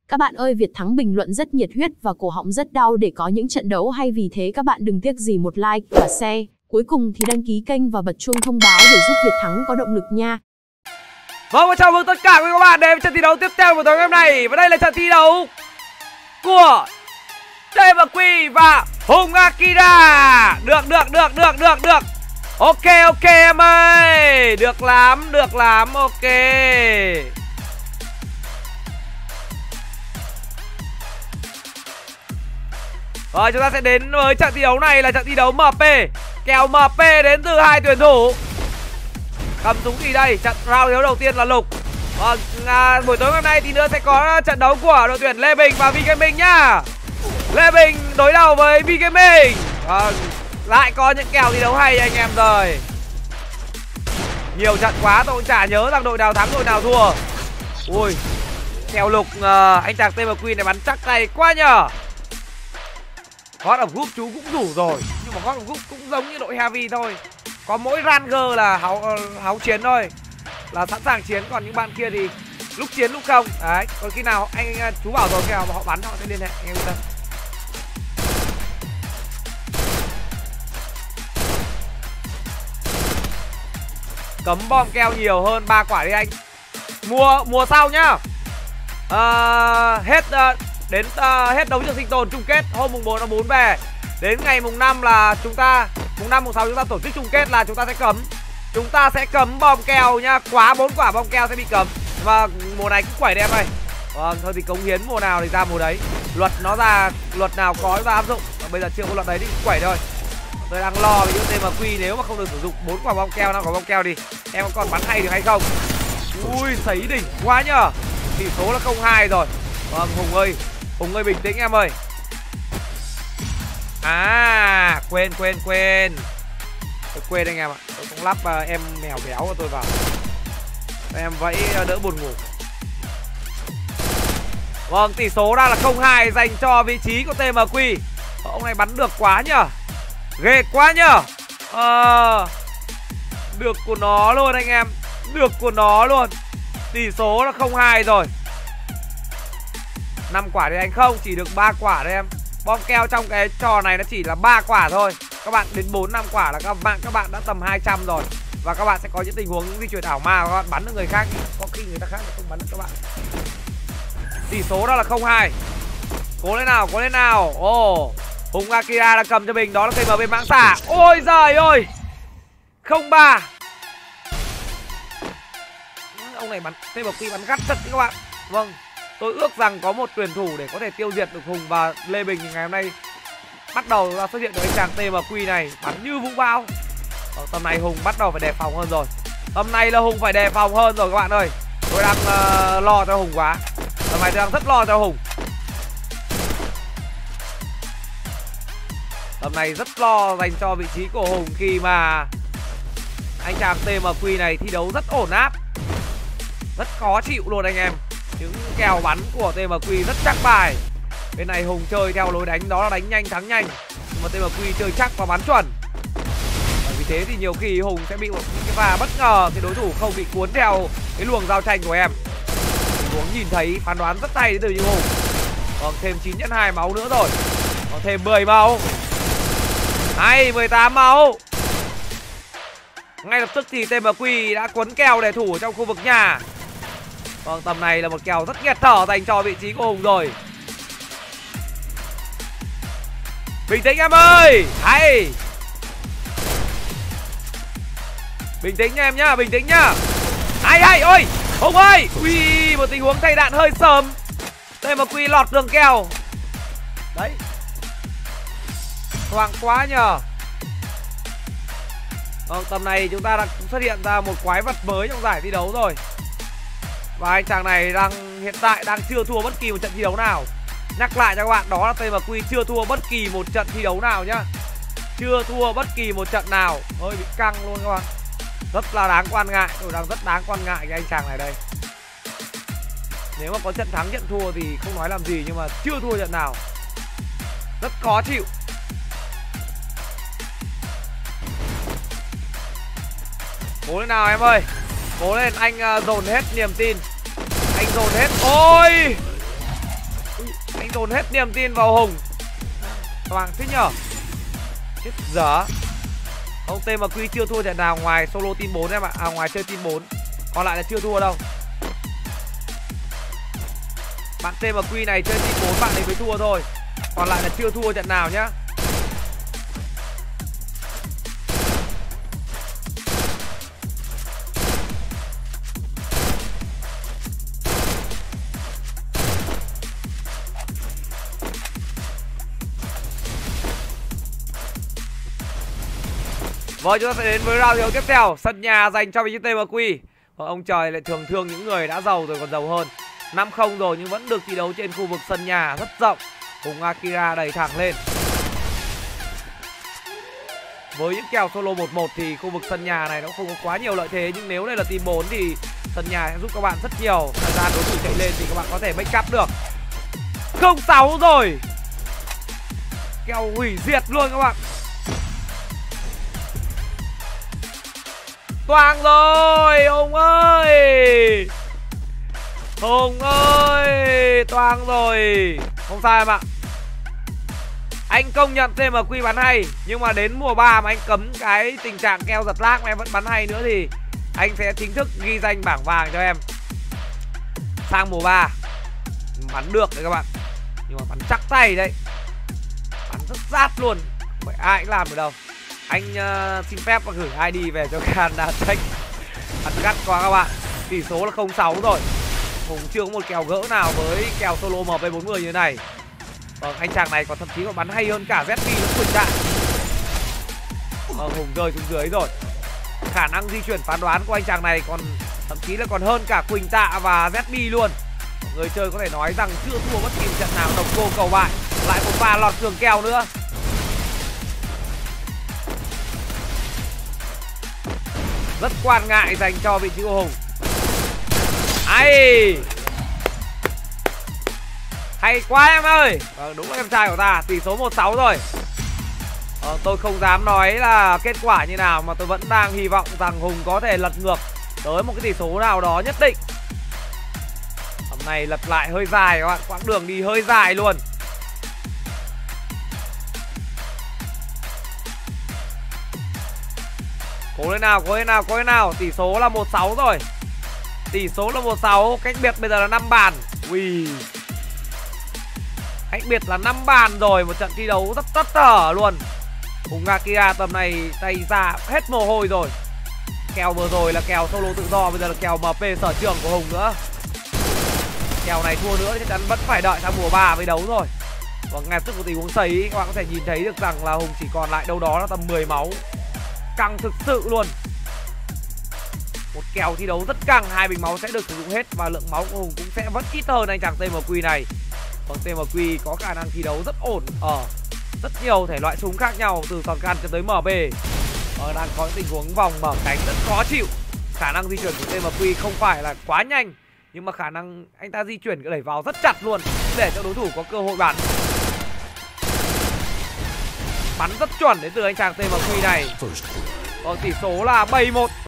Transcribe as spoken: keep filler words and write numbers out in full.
Các bạn ơi, Việt Thắng bình luận rất nhiệt huyết và cổ họng rất đau để có những trận đấu hay, vì thế các bạn đừng tiếc gì một like và share. Cuối cùng thì đăng ký kênh và bật chuông thông báo để giúp Việt Thắng có động lực nha. Vâng, và chào mừng tất cả quý các bạn đến với trận thi đấu tiếp theo của tối ngày hôm nay. Và đây là trận thi đấu của tê em quy và Hùng Akira. Được, được, được, được, được, được. Ok, ok em ơi. Được lắm, được lắm, ok. Rồi, chúng ta sẽ đến với trận thi đấu này là trận thi đấu em pê. Kèo em pê đến từ hai tuyển thủ. Cầm súng gì đây? Trận round đấu đầu tiên là Lục. Vâng, à, buổi tối hôm nay thì nữa sẽ có trận đấu của đội tuyển Lê Bình và V-Gaming nhá. Lê Bình đối đầu với V-Gaming. Vâng, lại có những kèo thi đấu hay anh em rồi. Nhiều trận quá tôi cũng chả nhớ rằng đội nào thắng đội nào thua. Ui, theo Lục à, anh chàng tê em quy này bắn chắc tay quá nhờ. God of Group chú cũng rủ rồi, nhưng mà God of Group cũng giống như đội Heavy thôi. Có mỗi Ranger là háu, háu chiến thôi, là sẵn sàng chiến. Còn những bạn kia thì lúc chiến lúc không. Đấy, còn khi nào anh, anh chú bảo rồi khi nào họ bắn họ sẽ liên hệ anh em yên tâm. Cấm bom keo nhiều hơn ba quả đi anh. Mùa mùa sau nhá. À, hết uh, đến uh, hết đấu trường sinh tồn chung kết hôm mùng bốn tháng bốn về. Đến ngày mùng năm là chúng ta mùng năm mùng sáu chúng ta tổ chức chung kết là chúng ta sẽ cấm. Chúng ta sẽ cấm bom keo nha. Quá bốn quả bom keo sẽ bị cấm. Và mùa này cũng quẩy đẹp này. Vâng, thôi thì cống hiến mùa nào thì ra mùa đấy. Luật nó ra, luật nào có chúng ta áp dụng. Và bây giờ chưa có luật đấy thì cũng quẩy thôi. Tôi đang lo về những tê em quy nếu mà không được sử dụng bốn quả bom keo, năm quả bom keo thì em còn bắn hay được hay không. Ui, sấy đỉnh quá nhờ. Tỷ số là không hai rồi. Vâng, Hùng ơi, Hùng ơi bình tĩnh em ơi. À, quên quên quên. Tôi quên anh em ạ. Tôi không lắp uh, em mèo béo của tôi vào. Em vẫy uh, đỡ buồn ngủ. Vâng, tỷ số đang là không hai dành cho vị trí của tê em quy. Ông này bắn được quá nhờ. Ghê quá nhờ. À, được của nó luôn anh em. Được của nó luôn. Tỷ số là không hai rồi. năm quả thì anh không, chỉ được ba quả đấy em. Bom keo trong cái trò này nó chỉ là ba quả thôi. Các bạn đến bốn năm quả là các bạn các bạn đã tầm hai trăm rồi. Và các bạn sẽ có những tình huống di chuyển ảo ma, các bạn bắn được người khác, có khi người ta khác không bắn được các bạn. Tỷ số đó là không hai. Cố lên nào, cố lên nào. Ồ, oh, Hùng Akira đã cầm cho mình, đó là cây em bên mãng xả. Ôi giời ơi, không ba. Ông này bắn tê em quy bắn gắt thật các bạn. Vâng, tôi ước rằng có một tuyển thủ để có thể tiêu diệt được Hùng và Lê Bình thì ngày hôm nay bắt đầu ra xuất hiện được anh chàng tê em quy này bắn như vũ bão. Ở tầm này Hùng bắt đầu phải đề phòng hơn rồi. Tầm này là Hùng phải đề phòng hơn rồi các bạn ơi. Tôi đang uh, lo cho Hùng quá. Tầm này tôi đang rất lo cho Hùng. Tầm này rất lo dành cho vị trí của Hùng khi mà anh chàng tê em quy này thi đấu rất ổn áp, rất khó chịu luôn anh em. Những kèo bắn của tê em quy rất chắc bài. Bên này Hùng chơi theo lối đánh đó là đánh nhanh thắng nhanh, nhưng mà tê em quy chơi chắc và bắn chuẩn. Bởi vì thế thì nhiều khi Hùng sẽ bị một cái pha bất ngờ thì đối thủ không bị cuốn theo cái luồng giao tranh của em. Hùng nhìn thấy phán đoán rất hay từ như Hùng. Còn thêm chín nhân hai máu nữa rồi. Còn thêm mười máu. Hay, mười tám máu. Ngay lập tức thì tê em quy đã cuốn kèo để thủ ở trong khu vực nhà. Vâng, tầm này là một kèo rất nghẹt thở dành cho vị trí của Hùng rồi. Bình tĩnh em ơi. Hay. Bình tĩnh nha em nhá, bình tĩnh nhá. Hay hay, ôi Hùng ơi. Ui, một tình huống thay đạn hơi sớm. tê em quy lọt đường kèo. Đấy, hoang quá nhờ. Vâng, tầm này chúng ta đã xuất hiện ra một quái vật mới trong giải thi đấu rồi. Và anh chàng này đang hiện tại đang chưa thua bất kỳ một trận thi đấu nào. Nhắc lại cho các bạn, đó là tê em quy chưa thua bất kỳ một trận thi đấu nào nhá. Chưa thua bất kỳ một trận nào. Hơi bị căng luôn các bạn. Rất là đáng quan ngại. Tôi đang rất đáng quan ngại cái anh chàng này đây. Nếu mà có trận thắng trận thua thì không nói làm gì, nhưng mà chưa thua trận nào. Rất khó chịu. Cố lên nào em ơi. Cố lên, anh uh, dồn hết niềm tin. Anh dồn hết. Ôi, dồn hết niềm tin vào Hùng. Toàn thế nhở. Chết dở. Ông tê em quy chưa thua trận nào ngoài solo team bốn em ạ. À ngoài chơi team bốn. Còn lại là chưa thua đâu. Bạn tê em quy này chơi team bốn bạn ấy mới thua thôi. Còn lại là chưa thua trận nào nhá. Vâng, chúng ta sẽ đến với round thi đấu tiếp theo. Sân nhà dành cho vị trí tê em quy. Ông trời lại thường thương những người đã giàu rồi còn giàu hơn. Năm không rồi nhưng vẫn được thi đấu trên khu vực sân nhà rất rộng. Hùng Akira đẩy thẳng lên. Với những kèo solo một một thì khu vực sân nhà này nó không có quá nhiều lợi thế. Nhưng nếu đây là team bốn thì sân nhà sẽ giúp các bạn rất nhiều. Thời gian đối thủ chạy lên thì các bạn có thể make up được. Không sáu rồi. Kèo hủy diệt luôn các bạn. Toang rồi, Hùng ơi. Hùng ơi, toang rồi. Không sao em ạ. Anh công nhận tê em quy bắn hay. Nhưng mà đến mùa ba mà anh cấm cái tình trạng keo giật lag mà em vẫn bắn hay nữa thì anh sẽ chính thức ghi danh bảng vàng cho em. Sang mùa ba bắn được đấy các bạn. Nhưng mà bắn chắc tay đấy. Bắn rất rát luôn. Không phải ai cũng làm được đâu. Anh uh, xin phép và gửi i đê về cho Canada Tech. Bắn gắt quá các bạn. Tỷ số là không sáu rồi. Hùng chưa có một kèo gỡ nào với kèo solo em pê bốn mươi như thế này. Vâng, anh chàng này còn thậm chí còn bắn hay hơn cả zét pê nó Quỳnh Tạ. Vâng, Hùng rơi xuống dưới rồi. Khả năng di chuyển phán đoán của anh chàng này còn thậm chí là còn hơn cả Quỳnh Tạ và zét pê luôn. Người chơi có thể nói rằng chưa thua bất kỳ trận nào độc cô cầu bại. Lại một pha lọt tường kèo nữa. Rất quan ngại dành cho vị trí của Hùng. Hay Hay quá em ơi. Vâng, đúng là em trai của ta. Tỷ số một sáu rồi. ờ, Tôi không dám nói là kết quả như nào, mà tôi vẫn đang hy vọng rằng Hùng có thể lật ngược tới một cái tỷ số nào đó nhất định. Hôm nay lật lại hơi dài các bạn. Quãng đường đi hơi dài luôn. Cố lên nào, cố lên nào, cố lên nào. Tỷ số là một sáu rồi. Tỷ số là một sáu. Cách biệt bây giờ là năm bàn. Ui. Cách biệt là năm bàn rồi. Một trận thi đấu rất tất tở luôn. Hùng Akira tầm này tay ra hết mồ hôi rồi. Kèo vừa rồi là kèo solo tự do. Bây giờ là kèo em pê sở trường của Hùng nữa. Kèo này thua nữa chắc chắn vẫn phải đợi sang mùa ba mới đấu rồi. Và ngay tức của tình huống sấy, các bạn có thể nhìn thấy được rằng là Hùng chỉ còn lại đâu đó là tầm mười máu. Căng thực sự luôn. Một kèo thi đấu rất căng. Hai bình máu sẽ được sử dụng hết. Và lượng máu của Hùng cũng sẽ vẫn ít hơn anh chàng tê em quy này. Còn tê em quy có khả năng thi đấu rất ổn ở rất nhiều thể loại súng khác nhau, từ shotgun cho tới em bê. ờ, Đang có những tình huống vòng mở cánh rất khó chịu. Khả năng di chuyển của tê em quy không phải là quá nhanh, nhưng mà khả năng anh ta di chuyển đẩy vào rất chặt luôn, để cho đối thủ có cơ hội bắn. Bắn rất chuẩn đến từ anh chàng tê em quy này. Còn tỷ số là bảy một.